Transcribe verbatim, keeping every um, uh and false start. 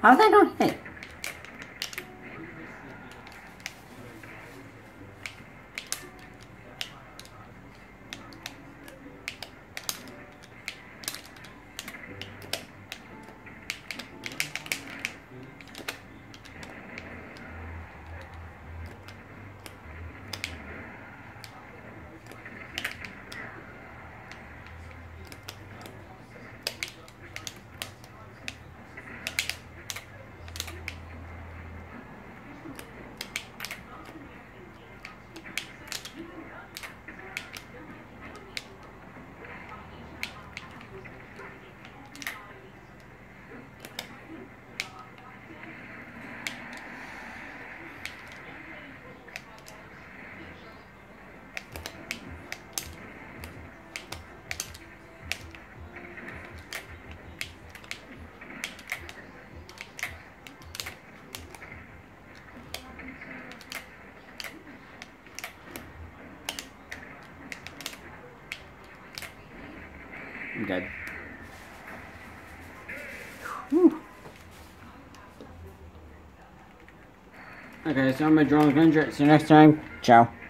How's that not hit? I'm dead. Whew. Okay, so I'm gonna draw Avenger. See you next time. Ciao.